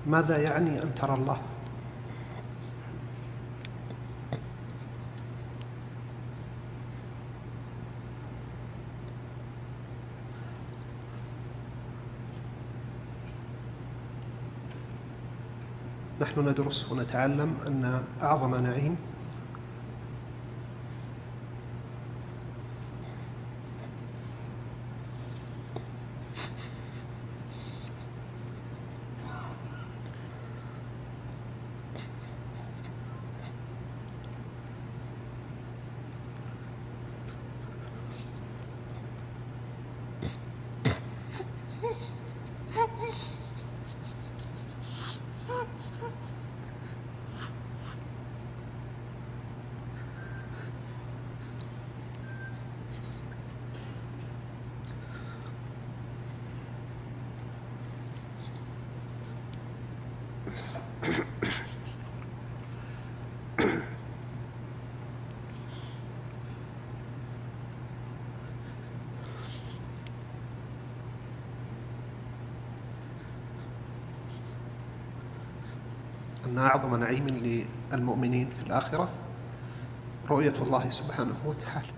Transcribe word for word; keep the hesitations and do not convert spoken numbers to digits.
ماذا يعني أن ترى الله؟ نحن ندرس ونتعلم أن أعظم نعيم أن أعظم نعيم للمؤمنين في الآخرة رؤية الله سبحانه وتعالى.